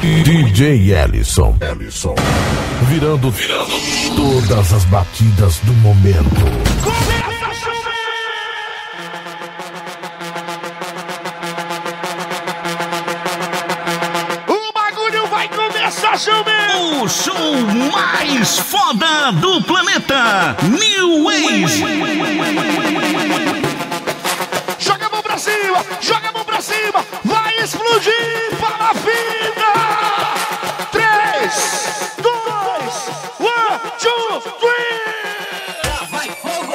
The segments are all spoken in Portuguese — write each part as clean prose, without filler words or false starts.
DJ Ellison. Virando todas as batidas do momento. O bagulho vai começar, Chumé! O show mais foda do planeta, New Age. Joga a mão pra cima, joga a mão pra cima, vai explodir para a vida! 3, 2, 1, 2, 3! Vai,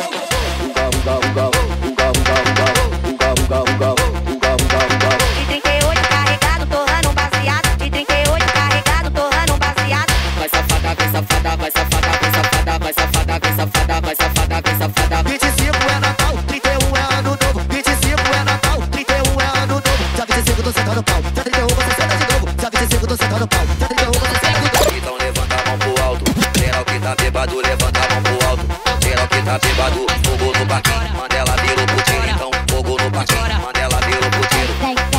De 38 carregado, torrando um baseado. De 38 carregado, torrando um baseado. Vai safada, vem safada, vai safada, vem safada, vai safada, vem safada, vai safada, vem safada. 25 é Natal, 31 é ano novo. 25 é Natal, 31 é ano novo. Já 25 tô sentando pau, já 31 você senta de novo. Já 25 tô sentando pau, já 31 você senta de novo. Então levanta a mão pro alto, geral que tá bêbado, levanta a mão pro alto. Geral que tá bêbado, fogo no parquinho, Mandela virou pro tiro. Então fogo no parquinho, Mandela virou pro tiro.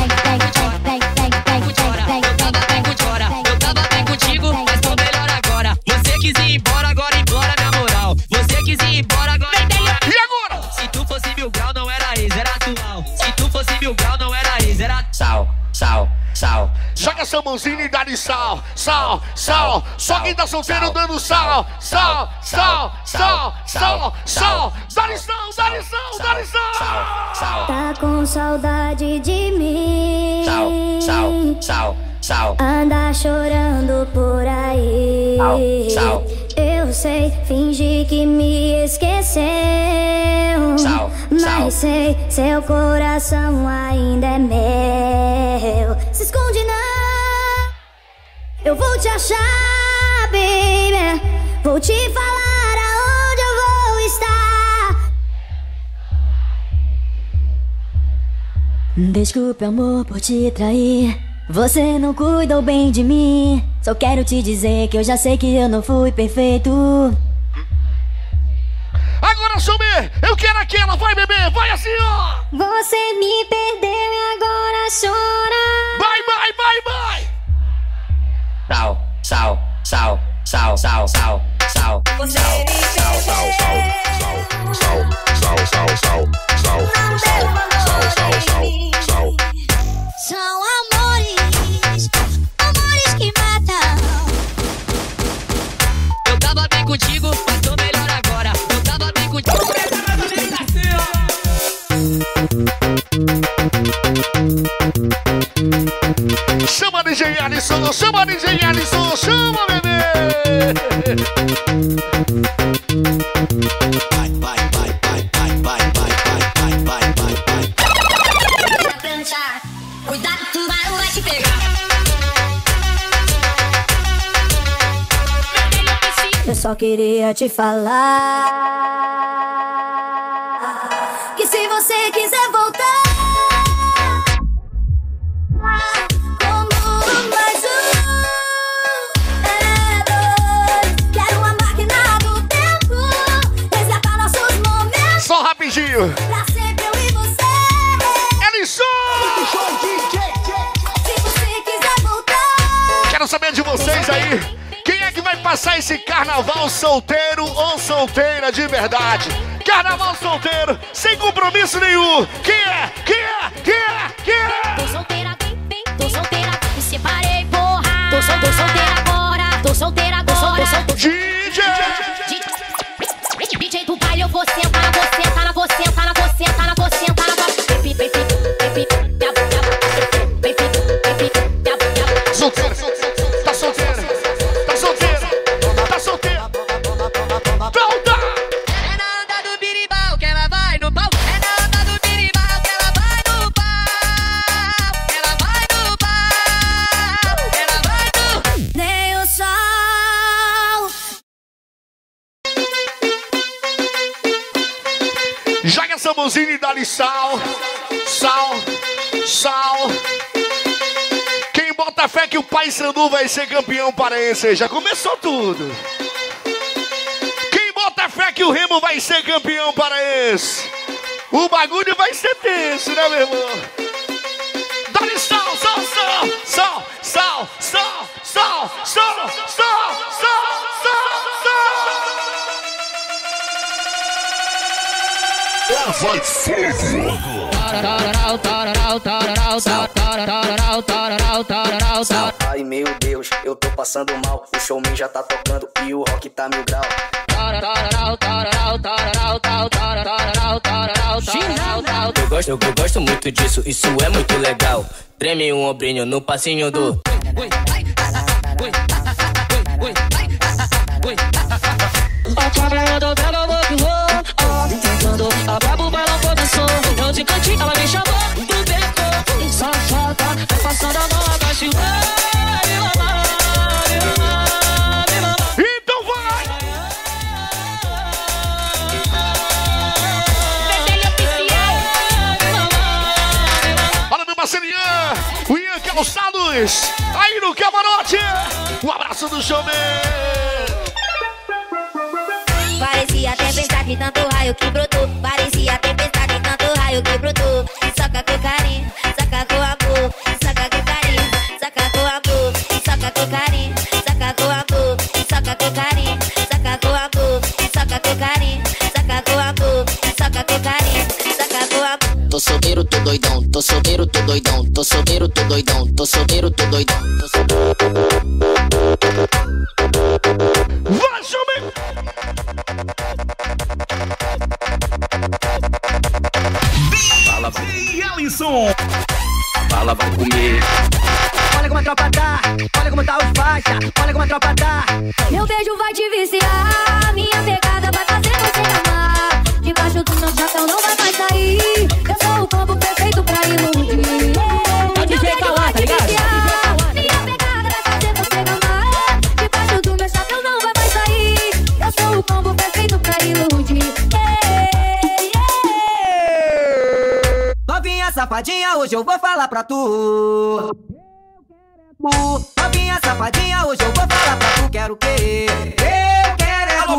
Eu tava bem contigo, mas tô melhor agora. Você quis ir embora, agora implora na moral. Você quis ir embora, agora implora. E agora? Se tu fosse mil grau, não era ex, era atual. Se tu fosse mil grau, não era ex, era Sal, sal, sal. Joga essa mãozinha e dá-lhe sal, sal, sal. Só quem tá solteiro dando sal, sal, sal, sal, sal, sal. Dá-lhe sal, dá-lhe sal, dá-lhe sal. Sal, Tá com saudade de mim. sal, sal, sal, sal. Anda chorando por aí. Sal. Eu sei, fingi que me esqueceu. Sal. Mas sei, seu coração ainda é meu. Se esconde não, eu vou te achar, baby. Vou te falar aonde eu vou estar. Desculpe, amor, por te trair. Você não cuidou bem de mim. Só quero te dizer que eu já sei que eu não fui perfeito. Agora, Chumé, eu quero aquela, vai bebê, vai assim, ó. Você me perdeu e agora chora. Vai, vai, vai, vai. Sal, sal, sal, sal, sal, sal, sal. São amores, amores que matam. Eu tava bem contigo, mas tô melhor agora. Eu tava bem contigo. Chama DJ Ellison, chama DJ Ellison, chama bebê. Vai, vai, vai, vai, vai, vai, vai, vai, vai, vai, vai. Cuidado, o tubarão vai te pegar. Eu só queria te falar Que se você quiser voltar, como mais é dois. Quero uma máquina do tempo, resgatar nossos momentos. Só rapidinho. Pra sempre eu e você. Ellison! Se você quiser voltar, Quero saber de vocês aí. Quem é que vai passar esse carnaval solteiro ou solteira de verdade? Carnaval solteiro, sem compromisso nenhum. Quem é? Quem é? Quem é? Quem é? tô solteira, tô solteira, me separei, porra. Tô solteira agora, tô solteira agora. DJ! DJ do baile, eu vou sentar na você, sentar na você, sentar na você, sentar na você, sentar na você. Solteira, tá solteira, tá solteira, tá solteira. Volta! É na onda do birimbau que ela vai no pau. É na onda do birimbau que ela vai no pau. Ela vai no pau. Ela vai no... Nem o sol. Joga essa mãozinha e dá-lhe sal, sal, sal. Quem bota fé que o Paysandu vai ser campeão paraense? Já começou tudo. Quem bota fé que o Remo vai ser campeão paraense? O bagulho vai ser tenso, né, meu irmão? Dá-lhe sal, sal, sal, sal, sal, sal. Ai meu Deus, eu tô passando mal. O showman já tá tocando e o rock tá mil grau. Eu gosto muito disso, isso é muito legal. Treme um ombrinho no passinho do. A cobra andou pega o book roll, tentando a brabo bala começou. Eu de cantinho, ela me chamou do beco. Safada, vai passando a mão, abaixo. Então vai! Fala meu parceiro Ian, o Ian Calçados, aí no camarote. Um abraço do showman. Parecia tempestade de tanto raio que brotou. Parecia tempestade de tanto raio que brotou. E saca com carinho, saca com amor. E saca com carinho, saca com amor. E saca com carinho, saca com amor. E saca com carinho, saca com amor. E saca com carinho, saca com amor. E saca com carinho, saca com amor. Tô solteiro, tô doidão, tô solteiro, tô doidão, tô solteiro, tô doidão, tô solteiro, tô doidão, tô solteiro. Vai, showman! Fala, vai. Alisson. Bala vai comer. Olha como a tropa tá, olha como tá o faixa, olha como a tropa tá. Meu beijo vai te viciar, minha pegada vai fazer você amar. Debaixo do meu chapéu não vai mais sair. Eu sou o combo perfeito pra iludir. Meu beijo vai te viciar, minha pegada vai fazer você amar. Debaixo do meu chapéu não vai mais sair. Eu sou o combo perfeito pra iludir. Novinha safadinha, hoje eu vou falar pra tu. Novinha safadinha, hoje eu vou falar pra tu. Quero o quê? Eu quero é tu.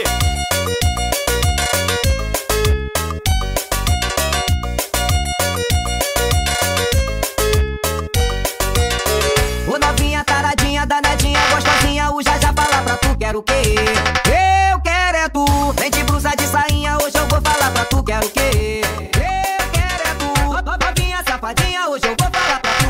Ô novinha taradinha, danadinha, gostosinha, o já fala pra tu. Quero o quê? Eu quero é tu. Vem de blusa de sainha, hoje eu vou falar pra tu. Quero o quê? Eu quero é tu. Novinha safadinha, hoje eu vou falar pra tu.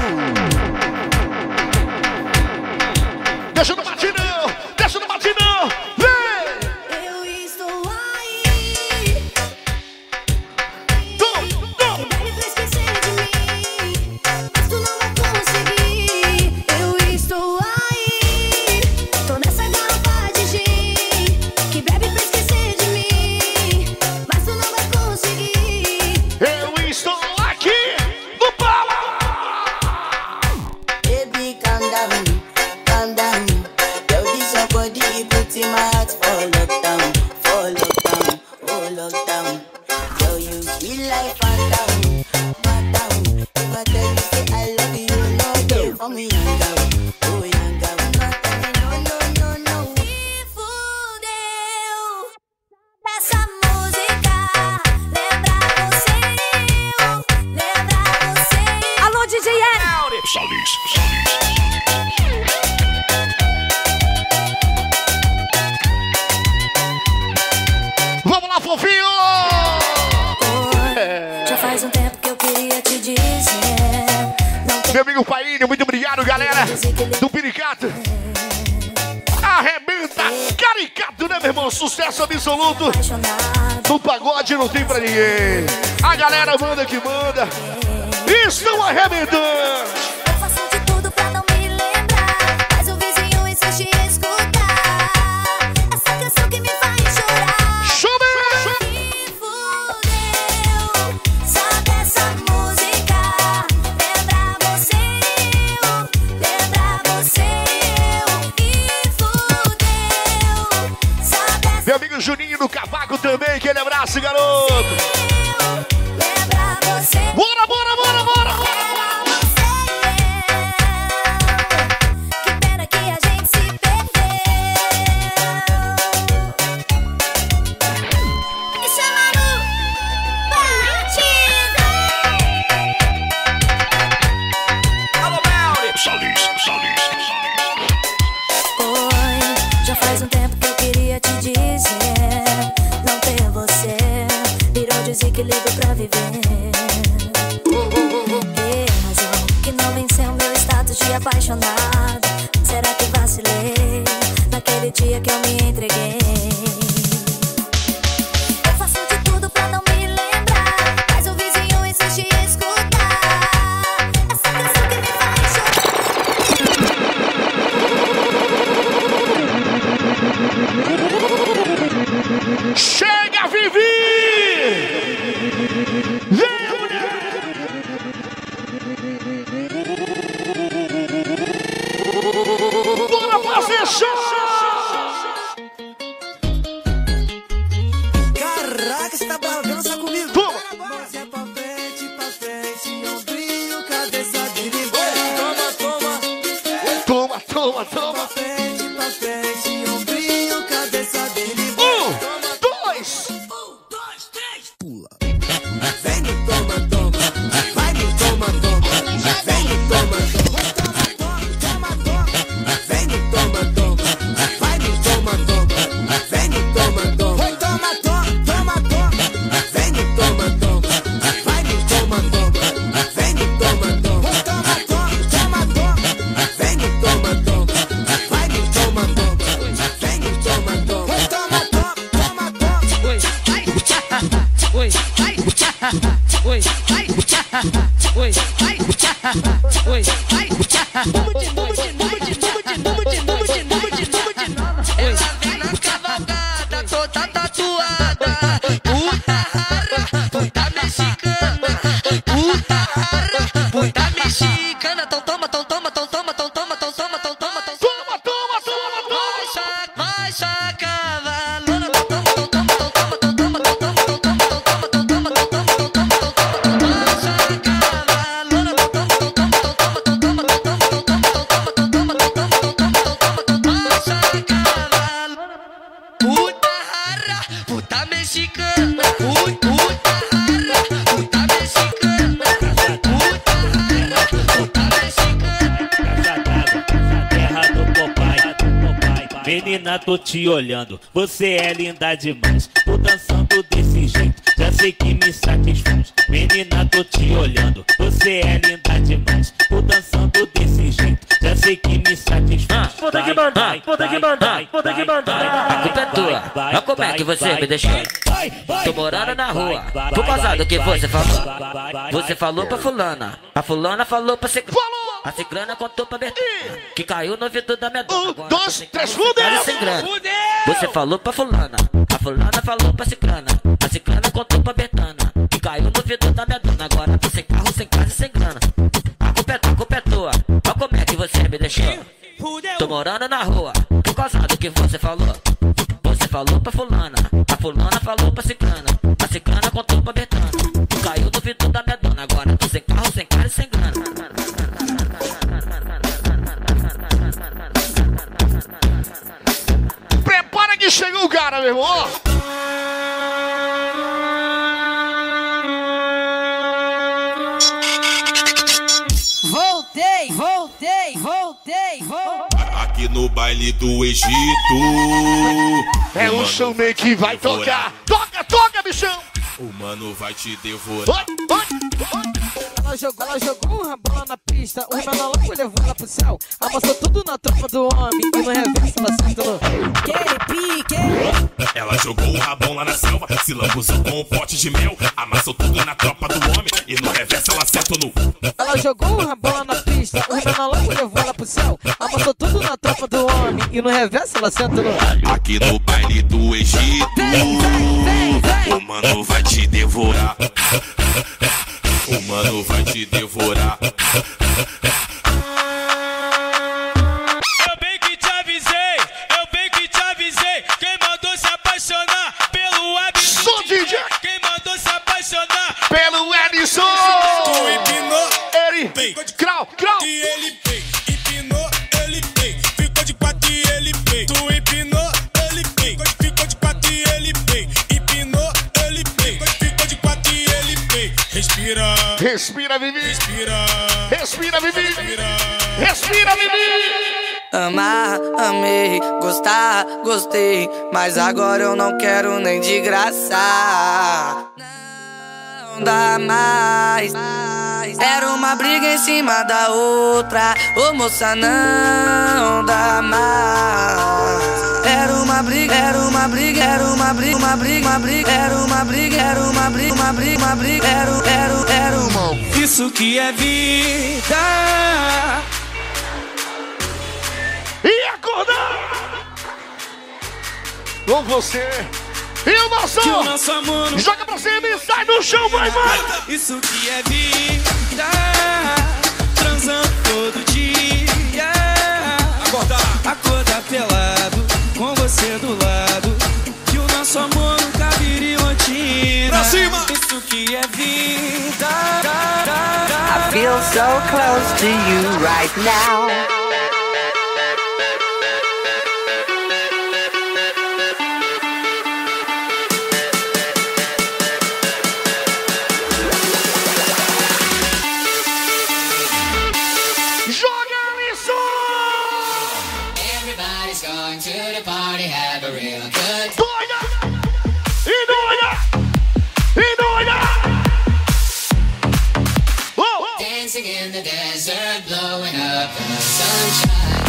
Deixa no batidão, deixa no batidão, vem! Eu estou aí. Ele vai esquecer de mim, mas tu não vai conseguir. Eu estou aí. Tô nessa garrafa de gin que bebe pra esquecer de mim, mas tu não vai conseguir. Eu estou aqui no Bala! Baby, calm down, calm down. Yo, this your body, put in my heart for lockdown, oh lockdown. Yo, you feel like phantom, phantom. If I tell you say I love you, no day for me, young girl, oh young girl. No. Me fudeu dessa música. Lembra você, lembra você. Alô, DJ L. Vamos lá, fofinho! Já faz um tempo que eu queria te dizer. Não tem Meu amigo Painho, muito obrigado, galera do Piricato. Arrebenta, caricato, né, meu irmão? Sucesso absoluto. apaixonado. No pagode não tem pra ninguém. A galera manda que manda. Estão arrebentando. Eu faço de tudo pra não me lembrar, mas o vizinho insiste em escutar essa canção que me faz chorar. Chame! Me fudeu, só dessa música. Lembra você, lembra você. Me fudeu, só dessa Meu amigo Juninho do Cavaco também, aquele abraço, garoto. lembra você. Bora, bora, bora, bora! Que pena que a gente se perdeu. Isso é Manu Batida. Oi, já faz um tempo que eu queria te dizer. Não ter você virou desespero. apaixonada. Será que vacilei naquele dia que eu me entreguei? Eu faço de tudo pra não me lembrar, mas o vizinho insiste em escutar essa canção que me faz chorar. Chega, Vivi! Vem, mulher! Bora fazer show! Caraca, você tá bravando só comigo? Toma! Mãozinha pra frente, ombrinho, cabeça direita. Toma, toma. Toma! Pra frente, ombrinho, cabeça direita. 1, 2, 3. Pula. Vem no toma, vai no toma, vem no toma, vem no toma, vai no toma, vem no toma, vai toma, vem no toma, vai no toma, vem no toma, vem no toma, vai no toma, vem no toma, Oi, ai, oi, ai, oi, ai, oi, ai, ela vem na cavalgada, toda tatuada, puta rara, puta mexicana, puta rara, puta mexicana, tão toma, vai chacavalona, puta mexicana, puta rara, puta mexicana, puta mexicana. Terra do Popeye. Menina, tô te olhando, você é linda demais. Tô dançando desse jeito, já sei que me satisfaz. Menina, tô te olhando, você é linda demais. Tô dançando desse jeito, já sei que me satisfaz. Puta que bandai, puta que bandai, puta que bandai. A culpa é tua, olha como é que você me deixou. Tô morando na rua, por causa do que você falou. Você falou pra fulana, a fulana falou pra ciclana. A ciclana contou pra Bertona que caiu no vidro da minha dona. 1, 2, 3, fudeu! Você falou pra fulana, a fulana falou pra ciclana. A ciclana contou pra Bertona que caiu no vidro da minha dona. Agora tô sem carro, sem casa e sem grana. A culpa é tua, olha como é que você me deixou. Tô morando na rua, por causa do que você falou. Você falou pra fulana, a fulana falou pra ciclana. A ciclana contou pra Bertona que caiu no vidro da minha dona. Agora tô sem carro, sem casa e sem grana. Prepara que chegou o cara, meu irmão! Voltei. Aqui no baile do Egito. É um showman que vai tocar. Toca, bichão! O mano vai te devorar. Ela jogou uma bola na pista, o menor logo levou ela pro céu. Amassou tudo na tropa do homem e no reverso ela acertou. Pique. Ela jogou o rabão lá na selva, se lambuzou com um pote de mel. Amassou tudo na tropa do homem e no reverso ela acertou no. Ela jogou uma bola na pista, o menor logo levou ela pro céu. Amassou tudo na tropa do homem e no reverso ela acertou no. Aqui no baile do Egito. Vem. O mano vai te devorar. O mano vai te devorar. Eu bem que te avisei. Quem mandou se apaixonar pelo Abismo? Sou DJ. Quem mandou se apaixonar Pelo Edson! Tu empinou, Ele, crau! e ele vem. Empinou, ele vem. Ficou de quatro e ele vem. Tu empinou, ele vem. Ficou de quatro e ele vem. Empinou, ele vem. Ficou de quatro e ele vem. Respira, Vivi! respira, Vivi! Amar, amei, gostar, gostei, mas agora eu não quero nem de graça. Não dá mais. Era uma briga em cima da outra. Ô moça, não dá mais. Era uma briga, era uma briga, era uma briga, uma briga, uma briga, era uma briga, era uma briga, uma briga, uma briga, era uma. Isso que é vida. E acordar com você. E o nosso amor joga pra cima e sai do chão, vai. Isso que é vida. Transando todo dia. Acordar pelado com você do lado. Que o nosso amor nunca viria rotina. Pra cima. Isso que é vida. I feel so close to you right now. In the desert, blowing up in the sunshine.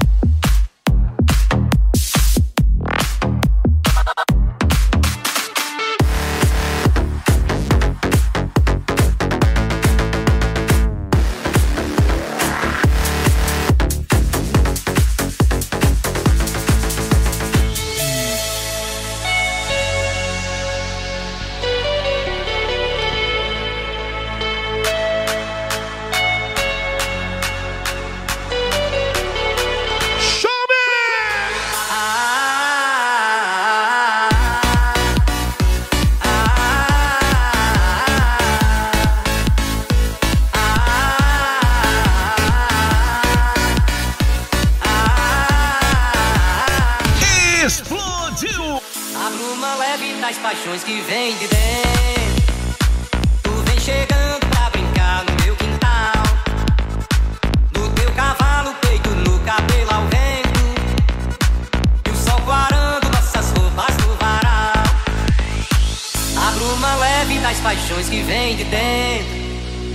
Paixões que vem de dentro. Tu vem chegando pra brincar no meu quintal. No teu cavalo, peito, no cabelo ao vento. E o sol clarando nossas roupas no varal. A bruma leve das paixões que vem de dentro.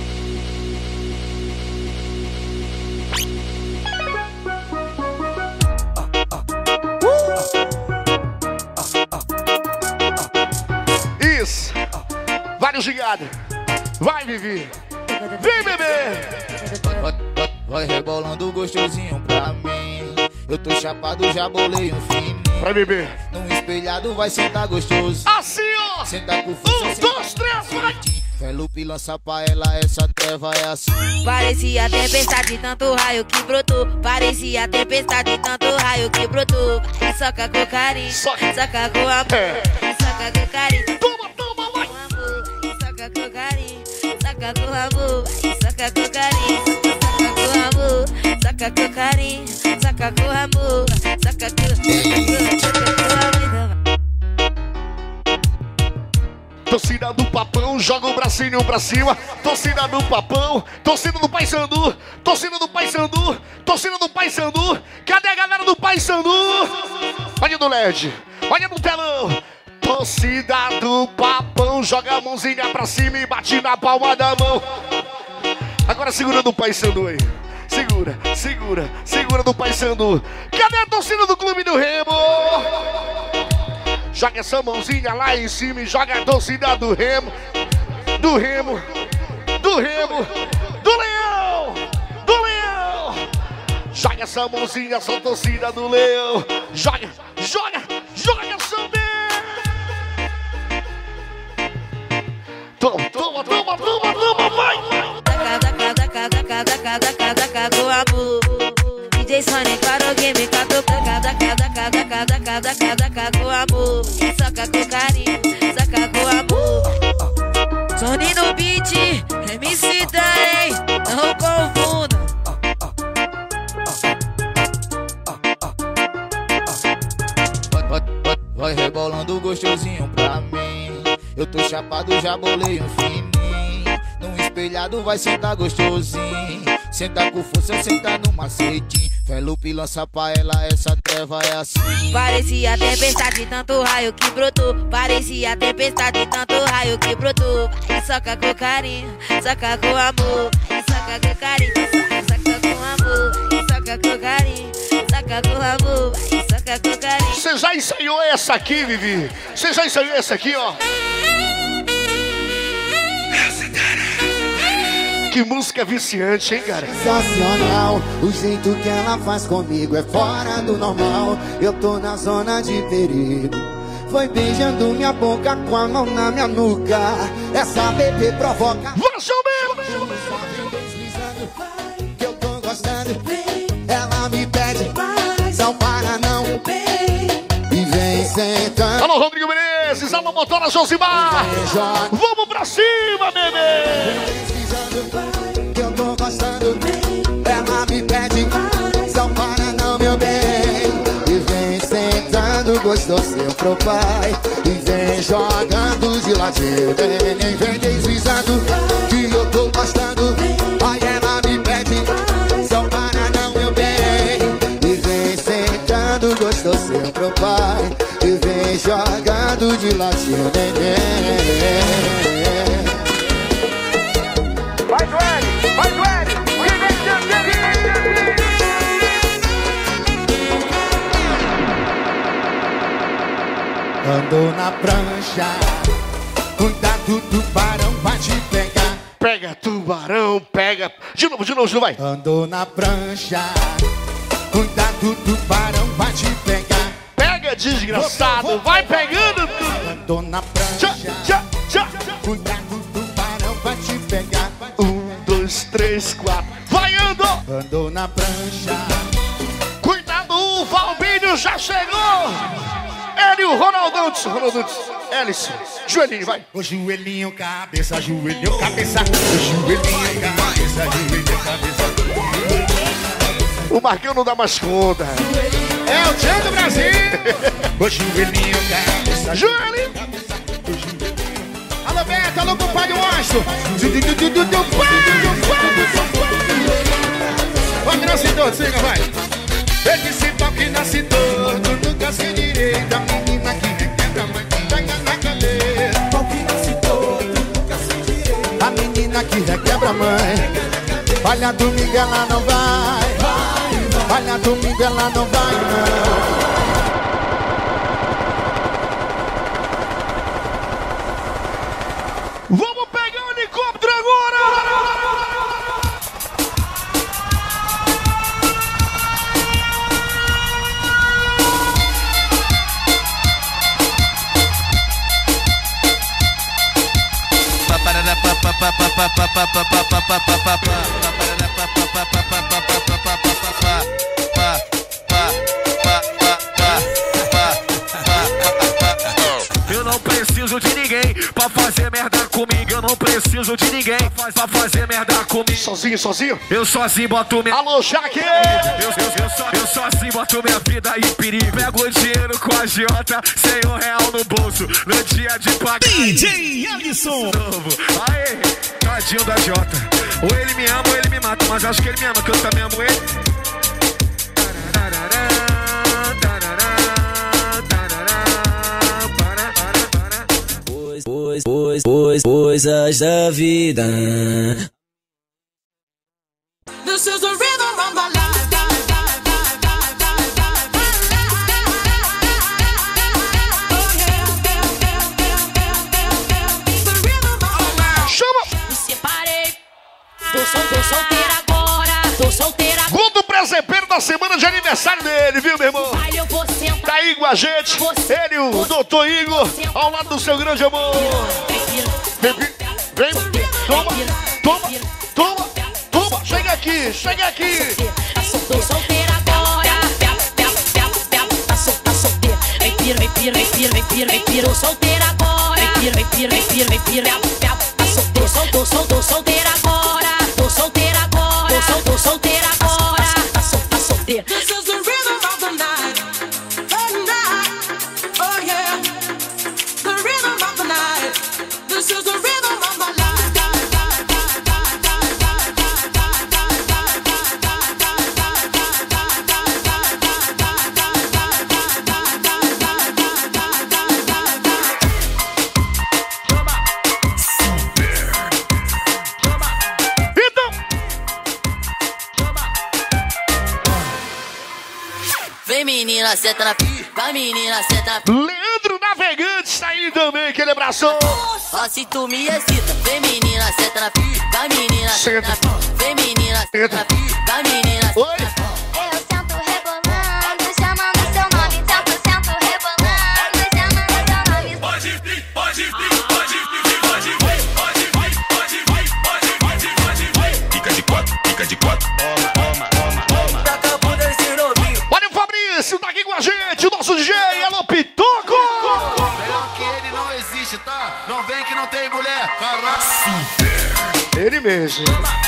Vários gigados. Vai, Vivi. Vem, bebê. Vai rebolando gostosinho pra mim. Eu tô chapado, já bolei um fininho. Vai, bebê. Num espelhado vai sentar gostoso. Assim, ó. Senta com força. 1, 2, 3, vai. Felupe lança pra ela, essa treva é assim. Parecia tempestade, tanto raio que brotou. Parecia tempestade, tanto raio que brotou. Vai, soca com carinho, soca com amor. Soca com carinho. Toma, vai. Soca com carinho, soca com amor. Soca com carinho, soca com amor. Soca com carinho, soca com amor. Soca com amor. Torcida do Papão, joga o bracinho pra cima. Torcida do Papão, torcida do Paysandu, torcida do Paysandu, torcida do Paysandu. Cadê a galera do Paysandu? Olha no LED, olha no telão. Torcida do Papão, joga a mãozinha pra cima e bate na palma da mão. Agora segura do Paysandu aí. Segura, segura, segura do Paysandu. Cadê a torcida do Clube do Remo? Joga essa mãozinha lá em cima e joga a torcida do Remo. Do Remo, do Remo, do Leão, do Leão. Joga essa mãozinha, essa torcida do Leão. Joga, joga, joga também. Toma, toma, toma, toma, toma, vai. Daca com amor. DJ Sony para o game, daca com amor. Soca com carinho, soca com amor. Sony no beat, MC Darley, não confunda. Vai rebolando gostosinho pra mim. Eu tô chapado, já bolei um fininho. Num espelhado vai sentar gostosinho. Senta com força, senta no macetinho. Felupe lança pra ela, essa treva é assim. Parecia tempestade, tanto raio que brotou. Parecia tempestade, tanto raio que brotou. Vai, soca com carinho, soca com amor. Vai, soca com carinho, soca com amor. Vai, soca com carinho, soca com amor. Vai, soca com carinho. Você já ensaiou essa aqui, Vivi? Você já ensaiou essa aqui, ó? Que música viciante, hein, cara? Sensacional, o jeito que ela faz comigo é fora do normal. Eu tô na zona de perigo. Foi beijando minha boca com a mão na minha nuca. Essa bebê provoca. Você mesmo! Que eu tô gostando. Ela me pede, não para não. E vem sentando. Alô, Rodrigo Menezes, alô, motora Josimar. Vamos pra cima, bebê! Que eu tô gostando. Ela me pede, não para não, meu bem. E vem sentando, gostou seu pro pai. E vem jogando de ladinho. E vem deslizando, que eu tô gostando. Aí ela me pede, não para não, meu bem. E vem sentando, gostou seu pro pai. E vem jogando de ladinho. Vai, Duane! Vai, Duane! Andou na prancha, cuidado, tubarão vai te pegar. Pega, tubarão, pega. De novo, vai. Andou na prancha, cuidado, tubarão vai te pegar. Pega, desgraçado, vai pegando tudo. Andou na prancha, cuidado, tubarão vai te pegar. 1, 2, 3, 4. Vai, andou! Andou na prancha. Cuidado, o Valbinho já chegou! Ele e o Ronaldão, Hélice, joelhinho, vai. O joelhinho, cabeça, joelhinho, cabeça. O joelhinho, cabeça, joelhinho, cabeça. O Marquinhos não dá mais conta. É o tchan do Brasil. O joelhinho, cabeça, joelhinho. Alô, Beto, alô, compadre Monstro. Vai, que nasce todo, siga, vai. Esse cipó que nasce todo, nunca se direita. A menina que requebra a mãe, pega na cadeira. Pau que nasce todo, nunca se direita. A menina que requebra a mãe. Olha domingo ela não vai. Olha domingo ela não vai, não. Vamos pegar o helicóptero agora! Eu não preciso de ninguém pra fazer merda comigo. Eu não preciso de ninguém pra fazer merda comigo. Sozinho? Eu sozinho boto minha... Alô, Jaque! Eu sozinho boto minha vida em perigo. Pego o dinheiro com a agiota, sem R$1 no bolso. No dia de pagar DJ Alisson novo. Aê, tadinho da agiota. Ou ele me ama ou ele me mata. Mas acho que ele me ama, que eu também amo ele. Coisas da vida. This is the rhythm of my life. Chama! Me separei. Tô solteira agora. Tô solteira agora. Guto Presepeiro da semana de aniversário dele, viu, meu irmão? Tá aí com a gente. Ele, o doutor Igor, ao lado do seu grande amor. Vem, toma, chega aqui. Tô solteira agora. Tá solteira. Vem pira. Tô solteira agora. Vem pira. Tô solteira agora. Tô solteira agora. Tá solteira. This is the rhythm of the night. Oh yeah. The rhythm of the night. This is the rhythm of my life. Vem menina, senta na pica. Vai menina, senta na pica. Leandro Navegante está aí também, aquele abraço. Ó, se tu me excita. Vem menina, senta na pica. Vai menina, senta na pica. Vem menina, senta na pica. Vai menina, senta na pica. Eu sento rebolando, chamando seu nome. Sento rebolando, chamando seu nome. Pode vir, pode vir, pode vir, pode vir, pode vir, pode vir, pode vir, pode vir. Fica de quatro, fica de quatro. Olha o Fabrício, tá aqui com a gente, o nosso DJ, alô Pitoco. Melhor que ele não existe, tá? Não vem que não tem mulher. Caralho. Ele mesmo.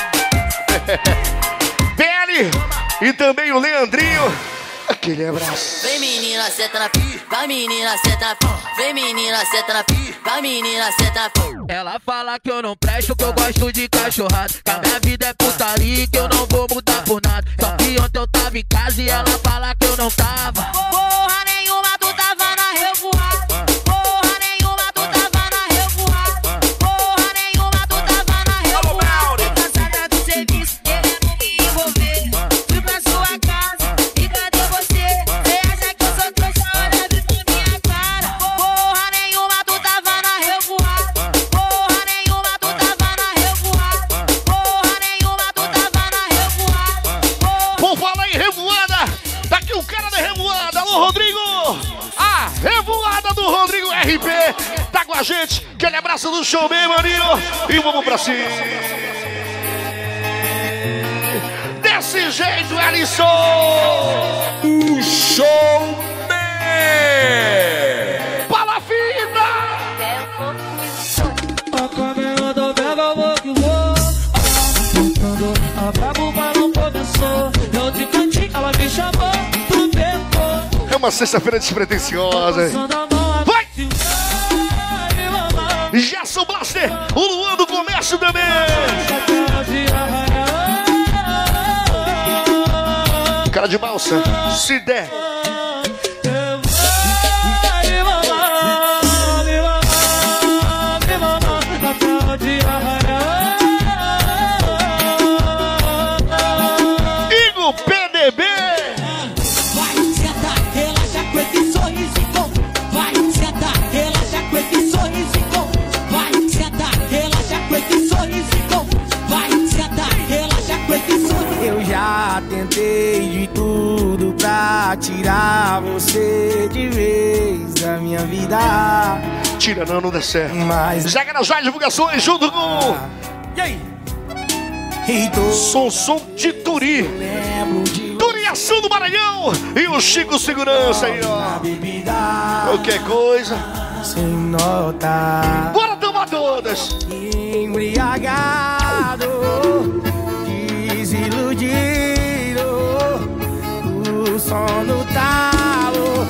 Pele e também o Leandrinho. Aquele abraço. Vem menina, senta na pica. Vai menina, senta na pica. Vem menina, senta na pica. Vai menina, senta na pica. Ela fala que eu não presto, que eu gosto de cachorrada. Que a minha vida é putaria, que eu não vou mudar por nada. Só que ontem eu tava em casa e ela fala que eu não tava. Porra nenhuma, tu tava na revoada. Porra nenhuma, tu tava na revoada. Porra nenhuma, tu tava na revoada. Cansada do serviço, querendo me envolver. Fui pra sua casa e cadê você? Cê acha que eu sou trouxa? Olha, vi pra minha cara. Porra nenhuma, tu tava na revoada. Porra nenhuma, tu tava na revoada. Porra nenhuma, tu tava na revoada. Por falar em revoada, tá aqui o cara da revoada, alô Rodrigo. A revoada do Rodrigo RP tá com a gente. Aquele abraço do showman, maninho. E vamos pra cima. Desse jeito, Alisson. O showman. Palafita. Quando eu tô pego, eu vou que vou. Quando a brabo balão começou, eu de cantinho, ela me chamou pro beco. É uma sexta-feira despretensiosa. Vai! Gerson Blaster, o Luan do comércio também. Cara de balsa, se der. Igor PDB. Vai sentar, relaxa com esse sorriso bom. Vai sentar, relaxa com esse sorriso bom. Vai sentar, relaxa com esse sorriso bom. Vai sentar, relaxa com esse sorriso. Eu já tentei de tudo pra tirar você de vez da minha vida. Tira, não dá certo. Mas Zaga nas várias divulgações junto com. E aí? Som de Turi. Turiação do Maranhão. E o Chico Segurança aí, ó. Qualquer coisa. Sem notar. Bora tomar todas. Embriagado, desiludido, o sono talo.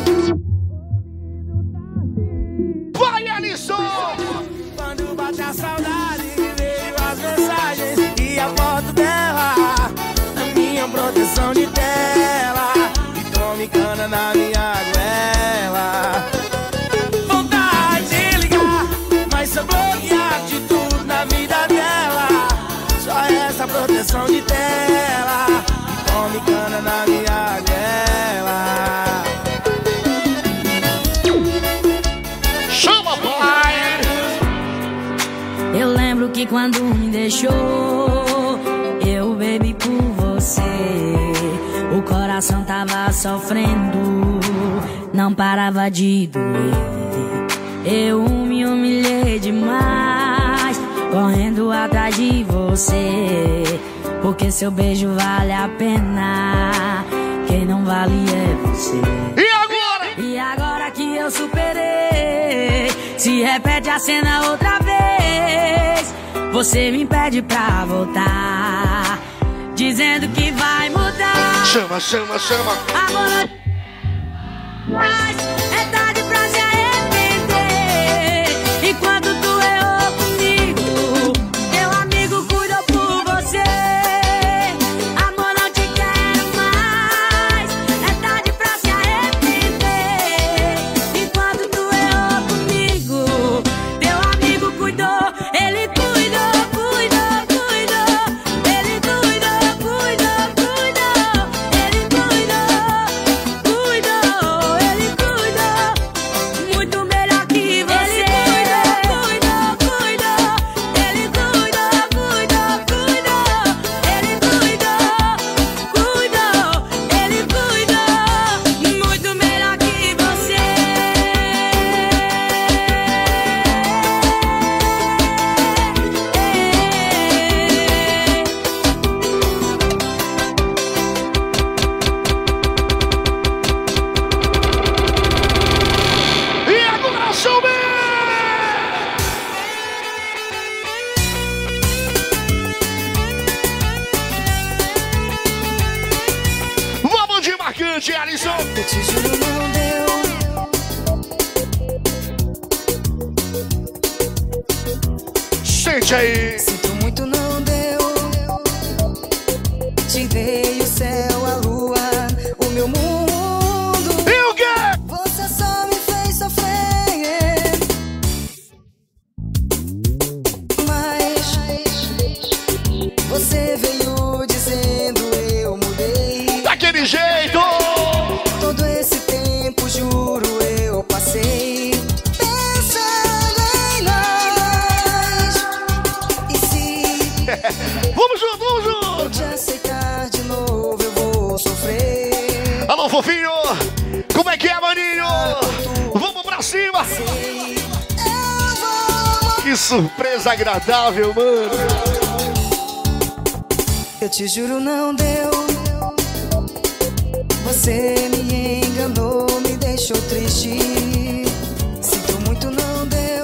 Vai, Alisson! Quando bate a saudade, veio as mensagens e a foto dela, a minha proteção de tela, e tome cana na minha goela. Vontade de ligar, mas sou bloqueado de tudo na vida dela. Só essa proteção de tela, e tome cana na minha goela. Chama, pai! Eu lembro que quando me deixou, eu bebi por você. O coração tava sofrendo, não parava de doer. Eu me humilhei demais, correndo atrás de você. Porque seu beijo vale a pena, quem não vale é você. E agora? E agora que eu superei, se repete a cena outra vez. Você me pede pra voltar, dizendo que vai mudar. Chama, chama, chama. Agora mas é tarde pra se arrepender. E quando tu errou comigo, teu amigo cuidou por você. Amor, não te quero mais. É tarde pra se arrepender. E quando tu errou comigo, teu amigo cuidou. Ele cuidou, cuidou, cuidou. Ele cuidou, cuidou, cuidou. Ele cuidou, cuidou. Alisson. Eu te juro, não deu. Sente aí. Sinto muito, não deu. Te dei o céu, a lua, o meu mundo. E o quê? Você só me fez sofrer. Mas você veio dizendo eu mudei. Daquele jeito. Todo esse tempo, juro, eu passei pensando em nós. E se Vamos junto, vamos junto. eu te aceitar de novo, eu vou sofrer. Alô, fofinho. Como é que é, maninho? Vamos pra cima. Que surpresa agradável, mano. Eu te juro, não deu. Você me enganou, me deixou triste. Sinto muito, não deu.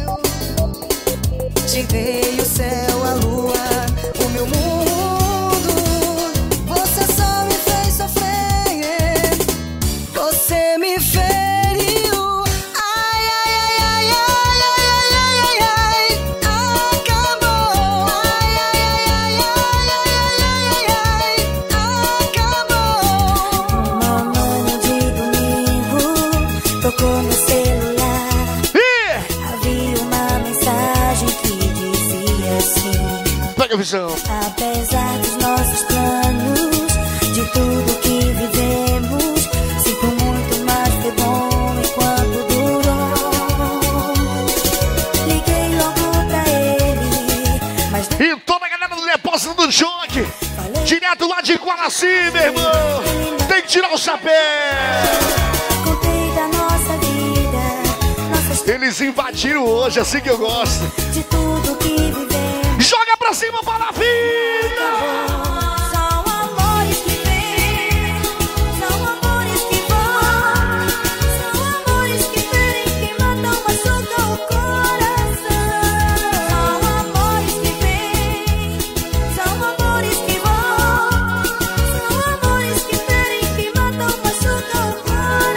Te dei o céu, a lua, o meu mundo. Você só me fez sofrer. Você me feriu. Ai, ai, ai, ai, ai, ai, ai, ai, ai. Acabou. Ai, ai, ai, ai, ai, ai, ai, ai, acabou. Uma manhã de domingo, tocou meu celular. Havia uma mensagem que dizia assim: pega a visão. apesar dos nossos planos, de tudo que vivemos, sinto muito, mas foi bom enquanto durou. Liguei logo pra ele, mas E toda a galera do depósito do Joque, direto lá de Guaraci, meu irmão. Tem que tirar o chapéu. contei da nossa vida, nossas Eles invadiram hoje, assim que eu gosto. de tudo que vivemos. Joga pra cima para a vida. São amores que vêm, são amores que vão, são amores que ferem, que matam, machucam o coração. São amores que vêm, são amores que vão, são amores que ferem, que matam, machucam o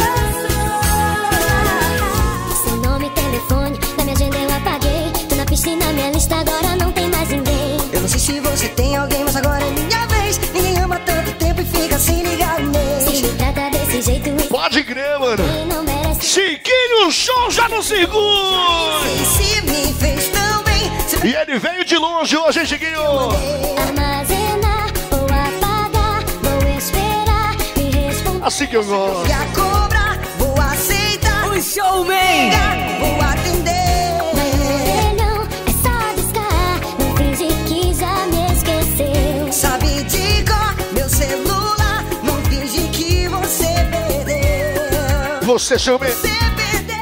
coração. Seu nome, telefone, na minha agenda eu apaguei. Tô na piscina, minha lista agora não tem mais ninguém. Eu não sei se você tem alguém, mas agora é minha vez. Ninguém ama tanto tempo e fica sem ligar o mês. Se me trata desse jeito, Pode crer, mano. não merece. Chiquinho, show já no segundo. Se me fez tão bem, E ele veio de longe hoje, hein, Chiquinho? Armazenar ou apagar, vou esperar, me responder. Assim que eu gosto. a cobrar, vou aceitar. O showman! Vou atender. Orelhão, é só discar, não finge que já me esqueceu. Sabe de cor, meu celular. Não finge que você perdeu. Você chama. Você perdeu.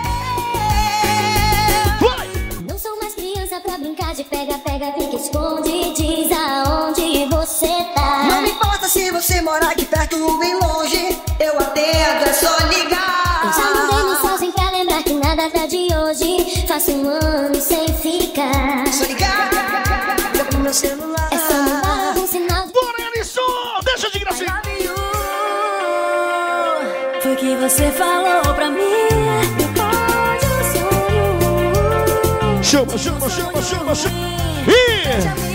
Vai! Não sou mais criança pra brincar de pega, pega, pique, esconde, diz aonde você tá. Não me importa se você mora aqui perto ou bem longe. Eu atendo, é só ligar. Eu já mandei mensagem pra lembrar que nada tá de hoje. Faço um ano sem ficar. Só ligar pro meu celular. É só me dar algum sinal. Bora, Alisson! Deixa de gracinha. Foi o que você falou pra mim. Me pode um sonho. Chama, chama, chama, chama, chama. Ih!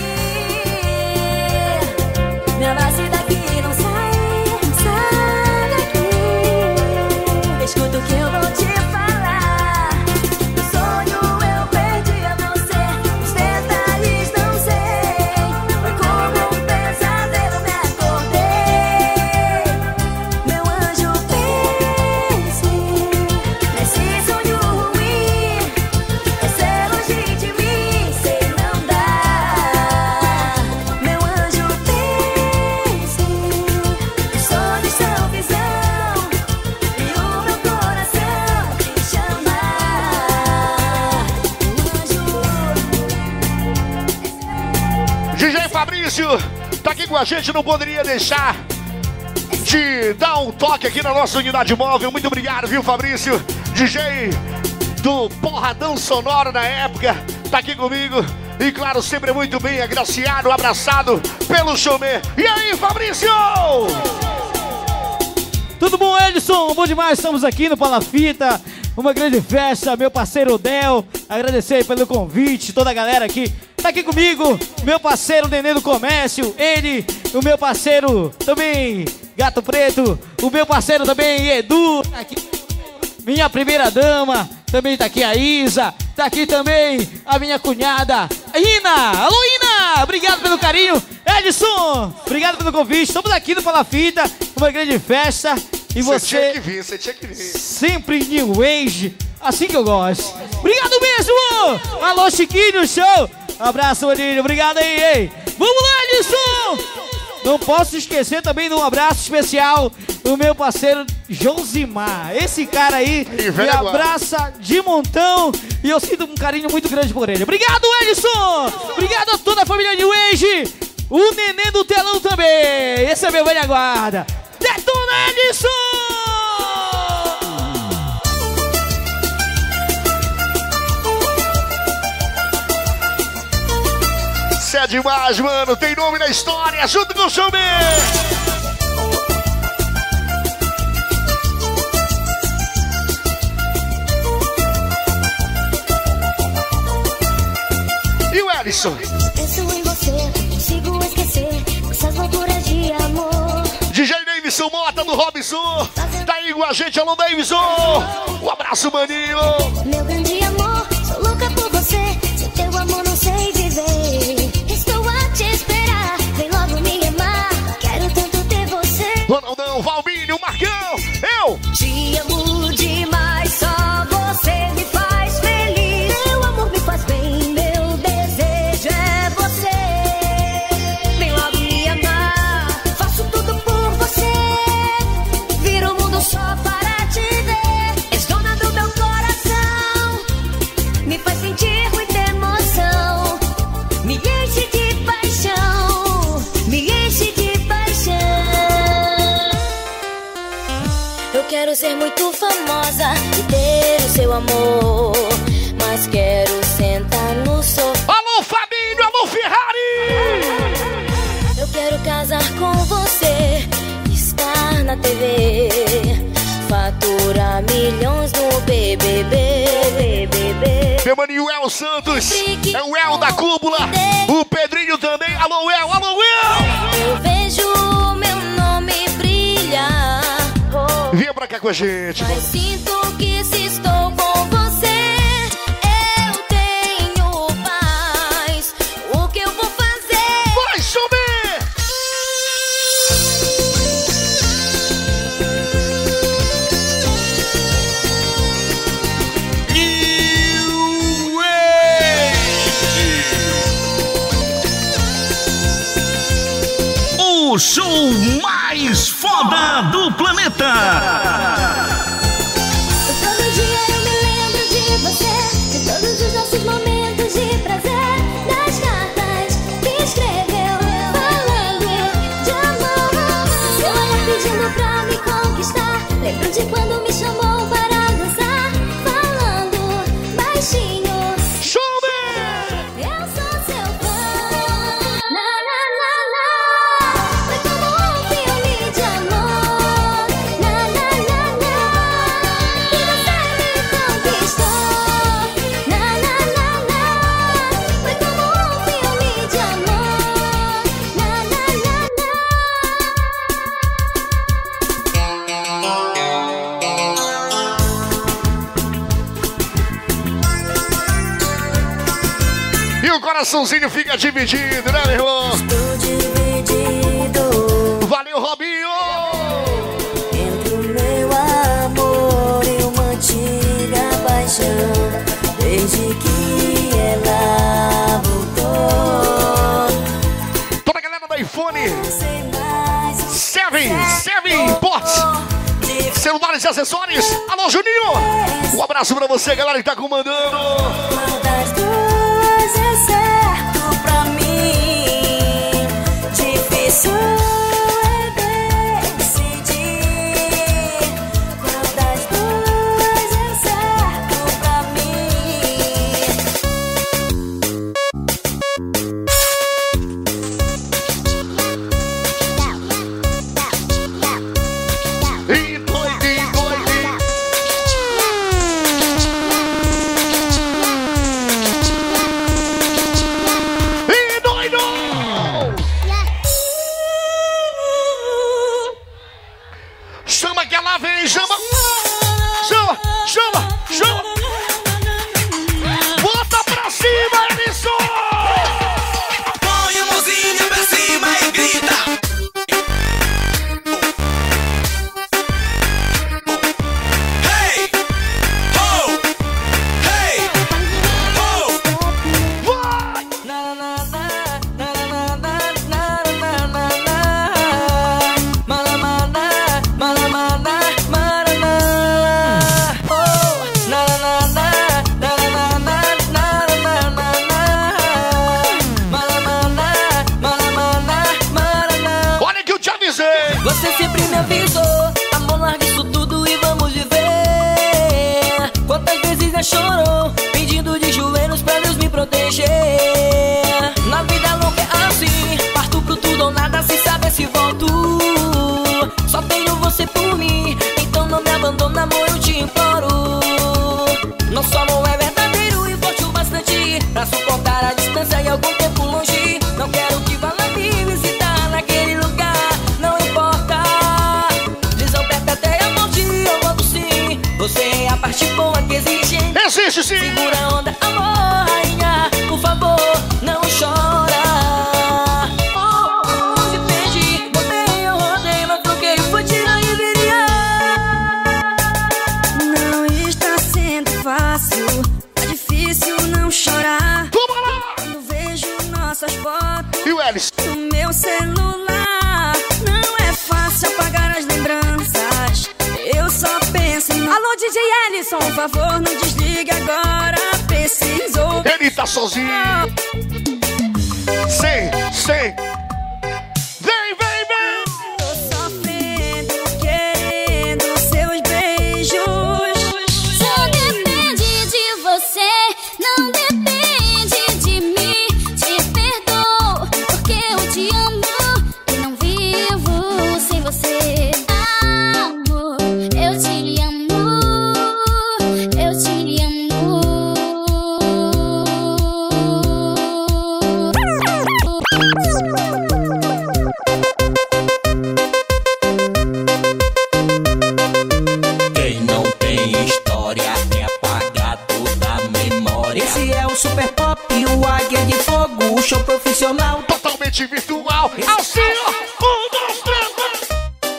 Me abrace daqui, não sai daqui. Escuta o que eu vou te falar. No sonho eu perdi a você. Os detalhes não sei. Foi como um pesadelo, me acordei. Meu anjo, pense nesse sonho ruim. Você é longe de mim, sei não dá. Meu anjo, pense. Os sonhos são visão. E o meu coração te chama. DJ Fabrício tá aqui com a gente, não poderia deixar de dar um toque aqui na nossa unidade móvel. Muito obrigado, viu, Fabrício? DJ do Porradão Sonoro na época, tá aqui comigo. E claro, sempre muito bem agraciado, abraçado pelo showman. E aí, Fabrício? Tudo bom, Edson? Bom demais, estamos aqui no Palafita. Uma grande festa, meu parceiro Del. Agradecer aí pelo convite, toda a galera aqui. Tá aqui comigo, meu parceiro Nenê do Comércio. Ele, o meu parceiro também, Gato Preto. O meu parceiro também, Edu. Tá aqui. Minha primeira dama, também tá aqui a Isa. Tá aqui também a minha cunhada, Ina. Alô, Ina! Obrigado pelo carinho. Edson, obrigado pelo convite. Estamos aqui no Palafita, uma grande festa. E você tinha que vir, você tinha que vir. Sempre New Age, assim que eu gosto. Obrigado mesmo! Alô, Chiquinho, show! Abraço, Maninho, obrigado aí, hein? Vamos lá, Edson! Não posso esquecer também de um abraço especial do meu parceiro Josimar. Esse cara aí me abraça de montão e eu sinto um carinho muito grande por ele. Obrigado, Edson! Obrigado a toda a família New Age! O Nenê do telão também! Esse é meu velho guarda! Detona, Edson! Cê é demais, mano. Tem nome na história. Junto com o Chumbi. E o Ellison? Penso em você, consigo esquecer essas loucuras de amor. DJ Davidson Mota do Robson. Tá aí com a gente, alô Davidson. Um abraço, maninho. Meu grande amor, sou louca por você. Sem teu amor não sei viver. Estou a te esperar, vem logo me amar. Quero tanto ter você. Ronaldão, Valmínio, Marcão, eu te amo demais, só você me faz feliz. Teu amor me faz bem, meu desejo é você. Vem logo me amar, faço tudo por você. Viro o mundo só para te ver. És dona do meu coração, me faz sentir muita emoção. Me enche de paixão, me enche de paixão. Eu quero ser muito famosa e ter o seu amor, mas quero sentar no sofá. Alô, Fabinho, alô, Ferrari! Eu quero casar com você, estar na TV, faturar milhões no BBB. Meu maninho El Santos, é o El da Cúpula, o Pedrinho também. Alô, El, alô, El! Eu vejo meu nome brilhar. Venha pra cá com a gente. Mas sinto que se estou com você, eu tenho paz. O que eu vou fazer? Vai subir! O show mais foda do planeta. Todo dia eu me lembro de você, de todos os nossos momentos de prazer, das cartas que escreveu, falando de amor. Seu olhar pedindo pra me conquistar. Lembro de quando me chamou para dançar, falando baixinho. Eu sou seu fã. Na, na, na, na. Foi como um filme de amor. Na, na, na, na. E você me conquistou. Na, na, na, na. Foi como um filme de amor. Na, na, na, E o coraçãozinho fica dividido, né, meu irmão? Estou dividido Valeu, Robinho! entre o meu amor e uma antiga paixão. Desde que ela voltou, Toda a galera da iPhone 7 Imports, celulares e acessórios. Alô, Juninho! Um abraço pra você, galera que tá comandando. das duas é certo pra mim. Difícil é decidir qual das duas é certo pra E Chama que ela vem, chama. Chama, chama, chama. Bota pra cima, Elisson. Põe a mãozinha pra cima e grita. Hey, ho, hey, ho. Vai. Olha que eu te avisei. Você sempre me avisou, amor, larga isso tudo e vamos viver. Quantas vezes já chorou, pedindo de joelhos pra Deus me proteger. Na vida louca é assim, parto pro tudo ou nada, sem saber se volto. Só tenho você por mim, então não me abandona, amor, eu te imploro. Nosso amor é verdadeiro e forte o bastante pra suportar a distância e algum tempo longe. Não quero que vá lá me visitar naquele lugar, não importa. Desalberta até a morte, eu volto sim. Você é a parte boa que existe. Existe sim. Segura a onda, amor, rainha, por favor, não chora. Hoje perdi, botei, eu rodei, mas troquei, foi tirar e viria. Não está sendo fácil, é difícil não chorar. Quando vejo nossas fotos E o Elis? no meu celular, não é fácil apagar as lembranças. Eu só penso em... Alô, DJ Ellison, por favor, não desliga agora, preciso. Ele tá sozinho. Sem. Vem, vem, vem. Tô sofrendo, querendo seus beijos. Só depende de você, não depende de mim. Te perdoo, porque eu te amo e não vivo sem você. Amor, eu te amo, eu te amo. Quem não tem história é apagado da memória. Esse é o Super Pop, o Águia de Fogo, o show profissional. Totalmente virtual. Assim, ó. 1, 2, 3, 4.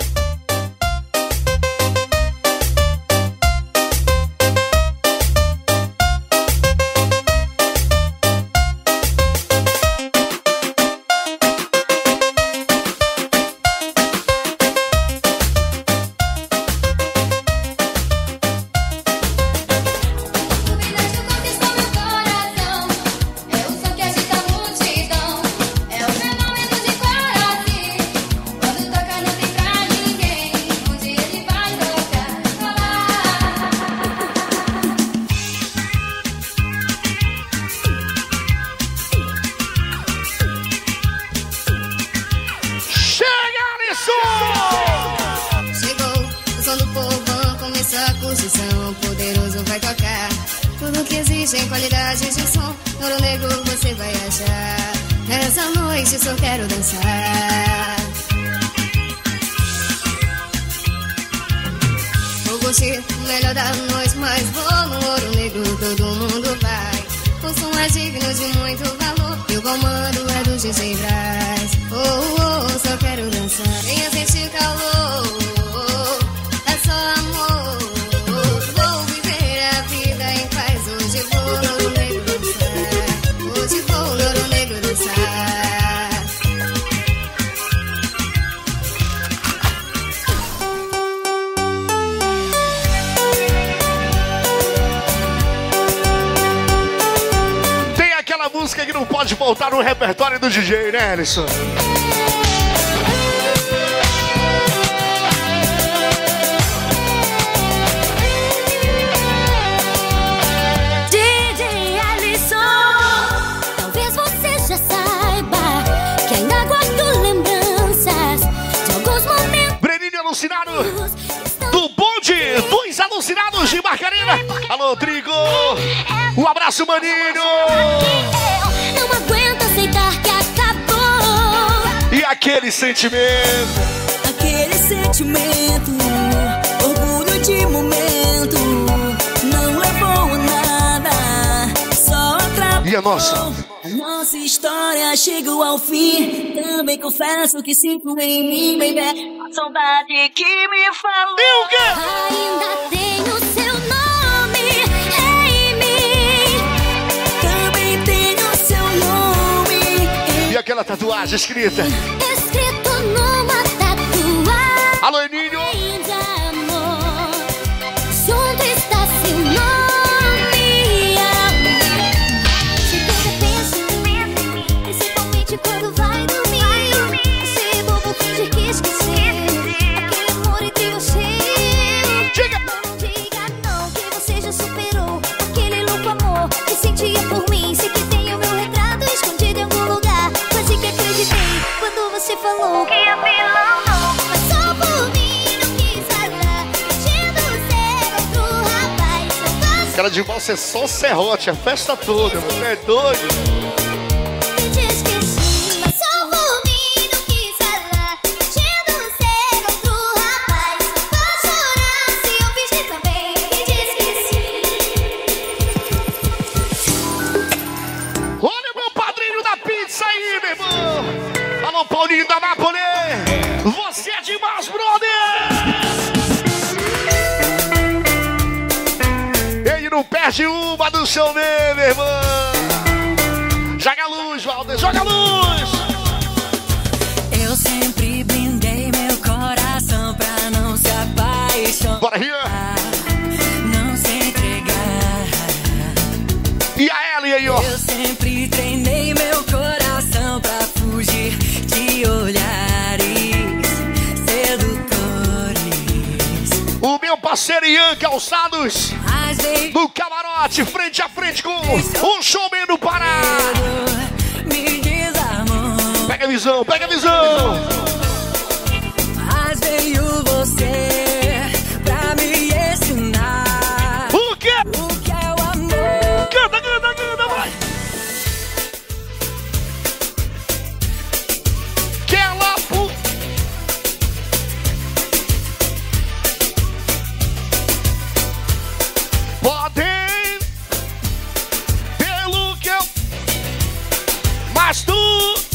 É o som que agita a multidão, é o fenômeno de Guaraci. Quando toca não tem pra ninguém, onde ele vai tocar, Chega, Alisson! Chegou o som do povão, começou a curtição, poderoso vai tocar. Tudo que existe em qualidade de som, ouro negro você vai achar. Nessa noite só quero dançar. Vou curtir o melhor da noite, mas vou no ouro negro, todo mundo vai. O som é digno de muito valor, e o comando é do DJ Brás. Só quero dançar. Venha sentir calor, é só amor. Vou viver a vida em paz. Hoje vou no ouro negro dançar. Hoje vou no ouro negro dançar. Tem aquela música que não pode voltar no repertório do DJ, né, Alisson? DJ Ellison, talvez você já saiba que ainda guardo lembranças de alguns momentos. Breninho alucinado do bonde dos alucinados de Margarina. Alô, Trigo. Um abraço, maninho. Eu não aguento aceitar que acabou. E aquele sentimento. Aquele sentimento E a nossa? A nossa história chegou ao fim. Também confesso que sinto em mim, baby, a saudade que me falou. E o quê? Ainda tenho seu nome em mim. Também tenho seu nome. E aquela tatuagem escrita? Escrito numa tatuagem. Alô, Eninho. De amor. Junto está seu nome. Se você pensa em mim, principalmente quando vai dormir, esse bobo fingir que esqueceu aquele amor entre você. Não diga não, que você já superou aquele louco amor que sentia por mim. Sei que tem o meu retrato escondido em algum lugar. Quase que acreditei quando você falou que ia vilão não. Mas só por mim não quis falar, fingindo ser outro rapaz. Eu faço Cara de valsa é só serrote, a festa toda, você é doido. que te esqueci. Mas só por mim não quis falar, fingindo ser outro rapaz. Vou chorar se eu fingir também que te esqueci. Olha o meu padrinho da pizza aí, meu irmão. Alô, Paulinho da Nápoles. Você é demais, brother. Ele não perde uma do seu meio, meu irmão. Joga a luz, Walter, joga a luz. Eu sempre blindei meu coração pra não se apaixonar. Bora, Rian. Não se entregar. E a Ellen aí, ó. Eu sempre treinei meu coração pra fugir de olhares sedutores. O meu parceiro Ian Calçados. Às vezes No camarote, frente a frente com o showman do Pará. me desarmou. Pega a visão, pega a visão. Mas veio você pra me ensinar O quê? o que é o amor. Canta, canta, canta, vai. Que ela podem pelo que eu. Mas tu.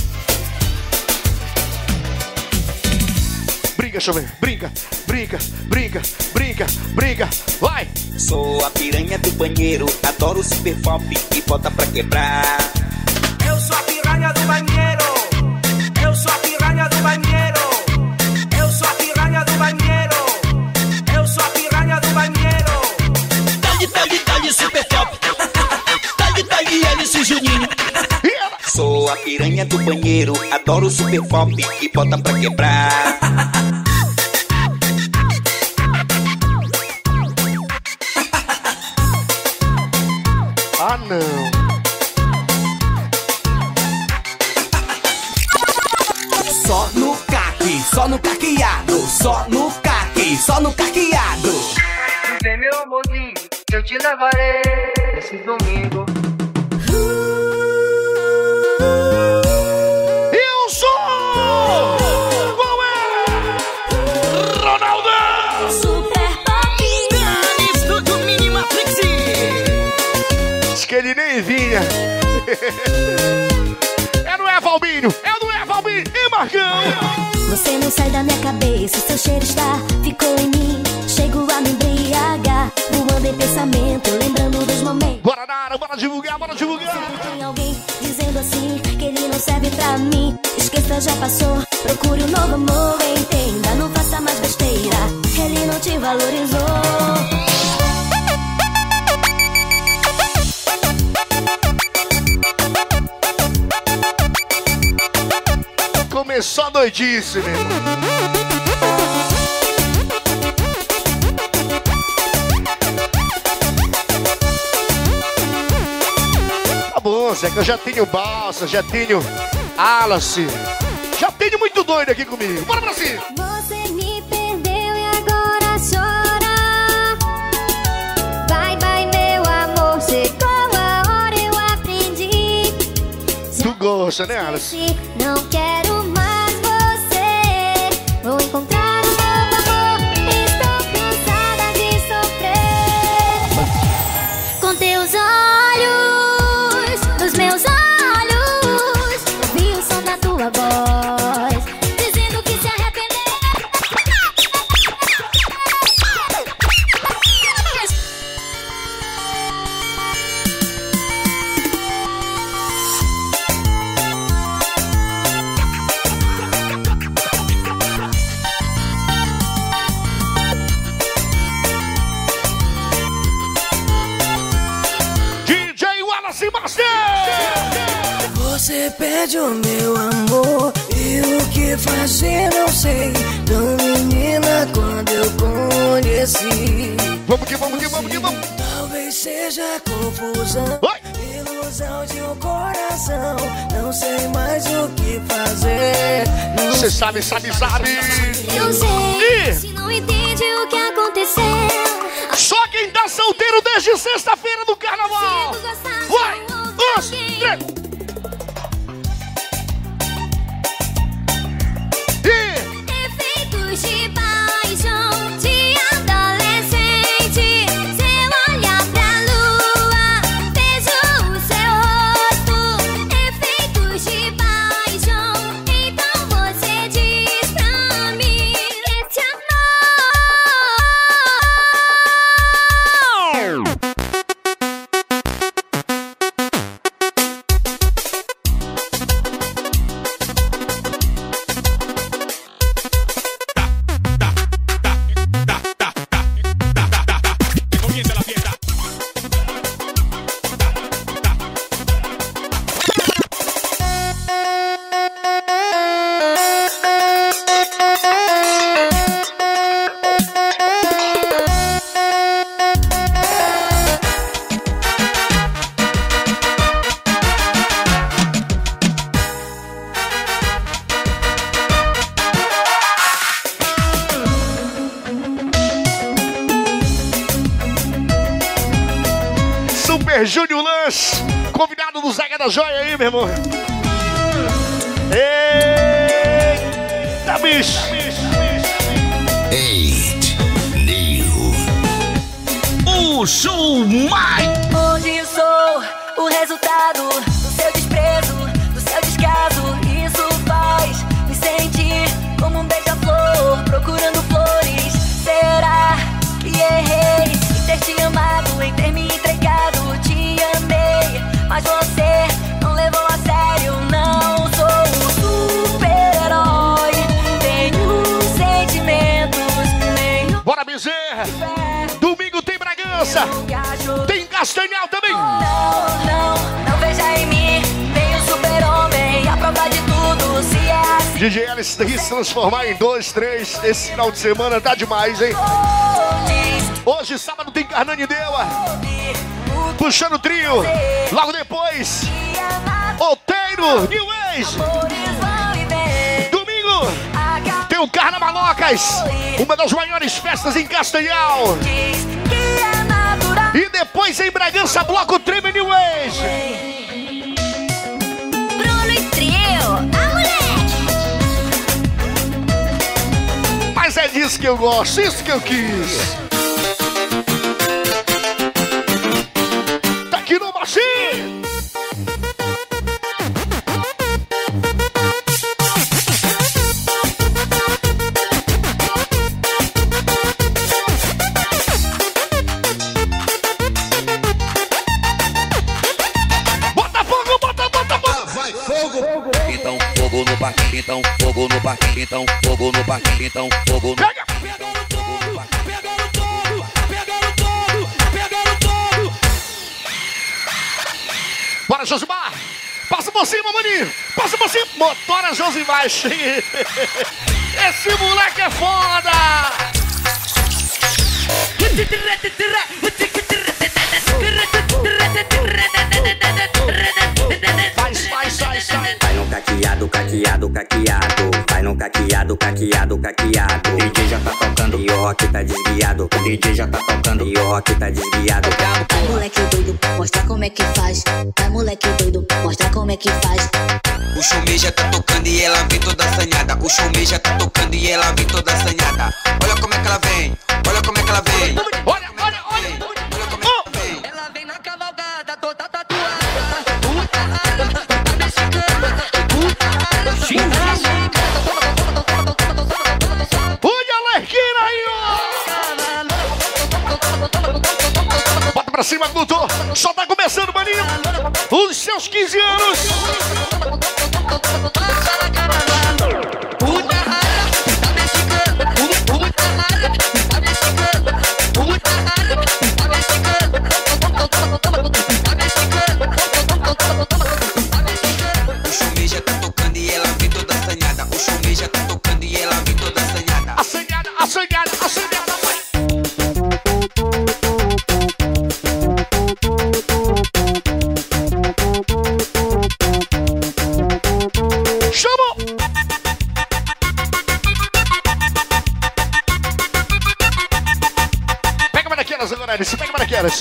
Brinca, showman, brinca, brinca, brinca, brinca, brinca, vai. Sou a piranha do banheiro, adoro super pop e bota pra quebrar. Eu sou a piranha do banheiro. Eu sou a piranha do banheiro. Eu sou a piranha do banheiro. Eu sou a piranha do banheiro. Tag, super pop. Tag, Alice Juninho. Sou a piranha do banheiro, adoro super pop e bota pra quebrar. Ah, não. Só no caque, só no caqueado. Só no caque, só no caqueado. Vem meu amorzinho, eu te levarei esse domingo. Eu sou! Qual é? Ronaldo! Super Pop. Estúdio Mini Matrix. Diz que ele nem vinha. É no Evalbinho, é no Evalbinho e Marcão. Você não sai da minha cabeça, seu cheiro está, ficou em mim. Chego a me embriagar, voando em pensamento, lembrando dos momentos. Bora, Nara, bora divulgar, bora divulgar. Sempre tem alguém dizendo assim, que ele não serve pra mim. Esqueça, já passou, procure um novo amor. Entenda, não faça mais besteira, ele não te valorizou. Começou a doidice, meu irmão. Tá bom, Zé, que eu já tenho Balsa, já tenho Alice. Já tenho muito doido aqui comigo. Bora pra cima. Você me perdeu e agora chora. Vai, vai, meu amor, chegou a hora, eu aprendi. Tu gosta, né, Alice? Não quero mais você. Vou encontrar um novo amor. Estou cansada de sofrer. Com teus olhos, nos Você pede o meu amor e o que fazer não sei. Tão menina quando eu conheci. Vamos que vamos que vamos que vamos. Talvez seja confusão, ilusão de um coração. Não sei mais o que fazer. Você sabe. Eu sei, se não entende o que aconteceu. Só quem tá solteiro desde sexta-feira do carnaval. Vai, 2, 3. Efeitos de paixão de adolescente. Seu olhar pra lua, vejo o seu rosto. Efeitos de paixão, então você diz pra mim esse amor. Júnior Lanche, convidado do Zaga da Joia aí, meu irmão. Eita, bicho. 8 New. O show mais. Hoje sou o resultado do seu desprezo, do seu descaso. Isso faz me sentir como um beija-flor procurando flores. Será que errei em ter te amado, em ter me entregado? Mas você não levou a sério, não sou um super-herói. Tenho sentimentos, nenhum. Bora, Bezerra! Domingo tem Bragança, tem Castanhal também. Não veja em mim, tenho super-homem, a prova de tudo, se é assim. DJ Alice tem que se transformar em 2, 3. Esse final de semana tá demais, hein? Hoje, sábado, tem Carnanindeua. Puxando o trio, logo depois, Outeiro, New Age. Domingo, tem o Carnavalocas, uma das maiores festas em Castanhal. E depois em Bragança, Bloco Treme New Age. Bruno e trio, moleque. Mas é disso que eu gosto, isso que eu quis. Aqui no Baixinho! Bota fogo, bota fogo! Vai, fogo! Então fogo no parque, então fogo no parque, então fogo no parque, então fogo no parque. Bora, Josimar! Passa por cima, maninho! Passa por cima! Motora Josimar! Esse moleque é foda! Sai! Vai no caqueado, caqueado, caqueado. Vai no caqueado, caqueado, caqueado. O DJ já tá tocando e o rock tá desviado. O DJ já tá tocando e o rock tá desviado. Vai, moleque doido, mostra como é que faz. Vai, moleque doido, mostra como é que faz. O chumê já tá tocando e ela vem toda assanhada. O chumê já tá tocando e ela vem toda assanhada. Olha como é que ela vem, olha como é que ela vem. Olha! Ela vem na cavalgada, toda tatuada. Olha a Lerquina aí, ó! Bota pra cima, Guto! Só tá começando, maninho! Os seus 15 anos! Mariqueiras agora, Alice. Pega Mariqueiras.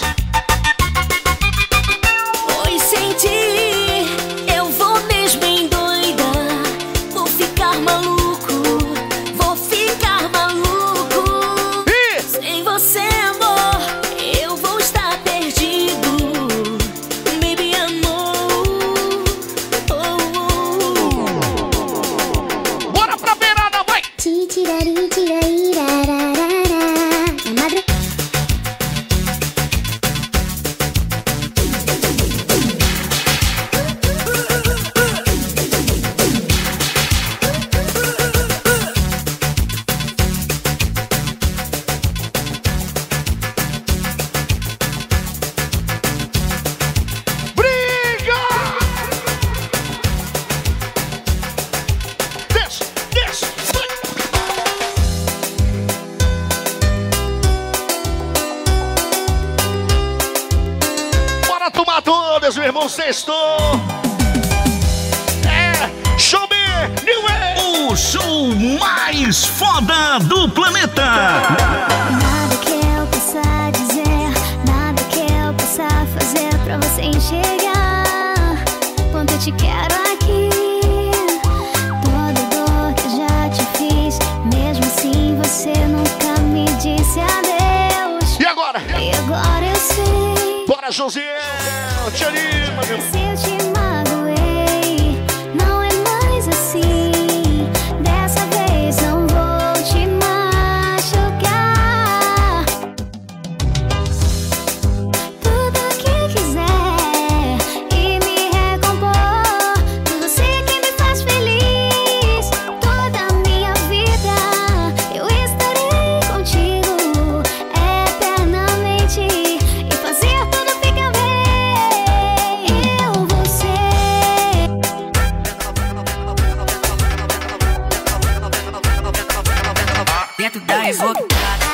Pois sem ti eu vou mesmo endoidar. Vou ficar maluco, vou ficar maluco. Sem você, amor, eu vou estar perdido. Baby, amor. Bora pra beirada, vai! Tirari, tirari, rararara. Madre. Meu irmão, sextou. É Show Me New Way, o show mais foda do planeta. Nada que eu possa dizer, nada que eu possa fazer pra você enxergar quanto eu te quero aqui. Toda dor que eu já te fiz, mesmo assim você nunca me disse adeus. E agora? E agora eu sei. Bora, Josiel, te anima, meu. Se eu te magoei, não é mais assim. Dessa vez não vou te machucar. Tudo que quiser e me recompor. Você que me faz feliz. Toda a minha vida eu estarei contigo eternamente. E fazer tudo ficar bem. Eu vou ser. Dentro da evocada.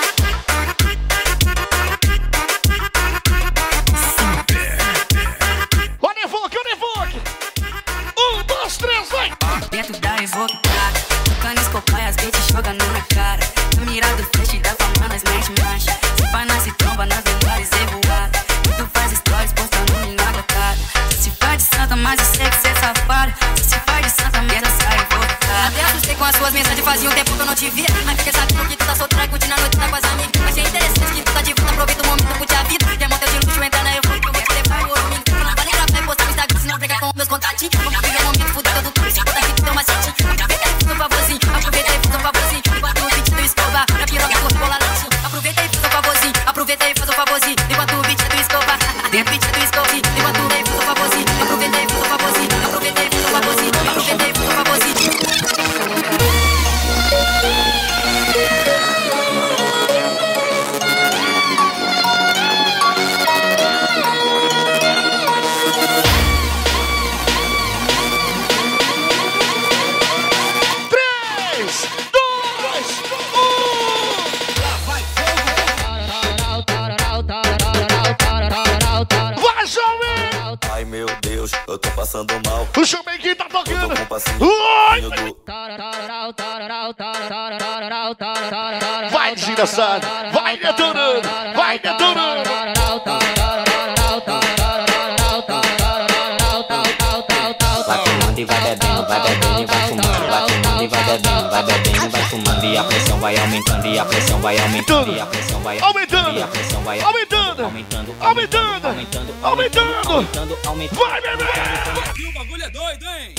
Olha o Evoque. 1, 2, 3, vai. Dentro da evocada. Tocando escopai, as beats jogando na cara. No mirado flash da fama, nós mete marcha. Se pai nós se tromba nas melhores revoadas. E tu faz stories postando milagre, cara. Se faz de santa, mas eu sei que cê é safado. Se faz de santa, merda, sai evocada. Até assustei com as suas mensagens, fazia um tempo que eu não te via. Mas fiquei sabendo que tu tá solteira, curtindo a noite, tá com as amigas. Vai ser interessante que tu tá de volta, aproveita o momento, curte a vida. Quer montar de luxo, entra na eu vou te levar o ouro. Tu não vai nem gravar e postar no Instagram, senão briga com meus contatinhos. Vamos viver o momento fudido do tudo, se conta aqui tu tem uma setinha. Aproveita e faz um favorzinho, aproveita e faz um favorzinho. Enquanto o beat do escova, na piroca corre bolaradinho. Aproveita e faz um favorzinho, aproveita e faz um favorzinho. Enquanto o beat do escova, dentro do beat do escova. Enquanto o beat faz um favorzinho, aproveita e faz um favorzinho. Aproveita e faz um favorzinho, aproveita e faz um favorzinho. Vai, Jovem! Ai meu Deus, eu tô passando mal. O Jovem que tá tocando. Eu tô com passinho do... Vai desgraçado, vai detonando, vai detonando. Vai fumando e vai bebendo e vai fumando. Vai fumando e vai bebendo e vai fumando. E a pressão vai aumentando, e a pressão vai aumentando, e a pressão vai aumentando, e a pressão vai aumentando, aumentando. Vai, bebê! E o bagulho é doido, hein?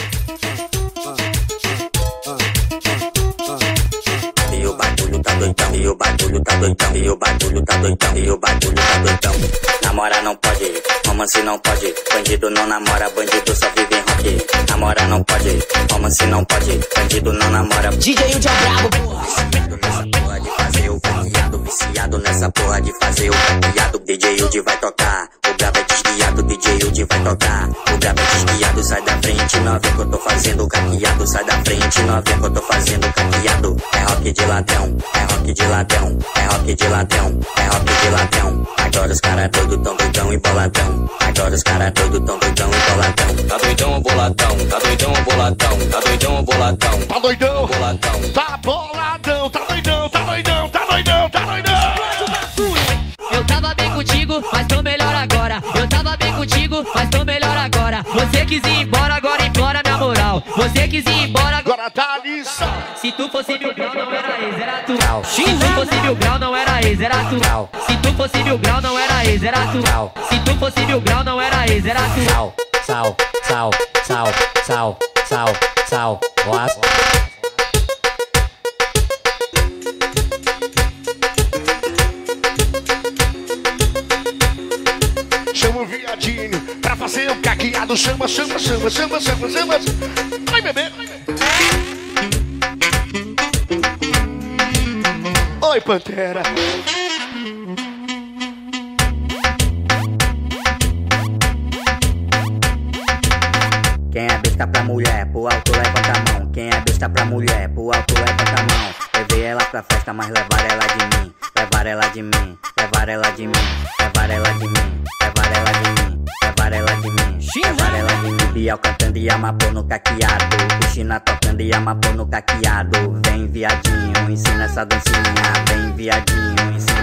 E o bagulho tá doidão, e o bagulho tá doidão, e o bagulho tá doidão, e o bagulho tá doidão. Namora não pode, romance não pode. Bandido não namora, bandido só vive em rock. Namora não pode, romance não pode. Bandido não namora. DJ o Diabo, porra de fazer o caqueado, viciado nessa porra de fazer o caqueado. DJ Udi vai tocar, o grave é desguiado. DJ Udi vai tocar, o grave é desguiado. Sai da frente, novinha que eu tô fazendo caqueado. Sai da frente, novinha que eu tô fazendo caqueado. É rock de ladrão, é rock de ladrão, é rock de ladrão, é rock de ladrão. Agora os caras doido tão doidão e boladão. Agora os caras doido tão doidão e boladão. Tá doidão, boladão, tá doidão, boladão, tá doidão, boladão. Tá doidão, boladão, tá boladão, tá doidão, tá doidão, tá doidão, tá doidão. Você quis ir embora, agora implora minha moral. Você quis ir embora, agora tá lição. Se tu fosse mil grau, não era ex, era tu. Se tu fosse mil grau, não era ex, era tu. Se tu fosse mil grau, não era ex, era tu. Se tu fosse mil grau, não era ex, era tu. Sal, sal, sal, sal, sal, sal, sal. Chama o viadinho pra fazer um caqueado. Chama, chama, chama, chama, chama, chama. Ai, bebê. Oi, Pantera. Quem é besta pra mulher, pro alto levanta a mão. Quem é besta pra mulher, pro alto levanta a mão. Levei ela pra festa, mas levar ela de mim. Levar ela de mim, levar ela de mim. Levar ela de mim, levar ela de mim. Levar ela de mim, levar ela de mim. Bial cantando e Amapô no caqueado. Cristina tocando e Amapô no caqueado. Vem viadinho, ensina essa dancinha. Vem viadinho, ensina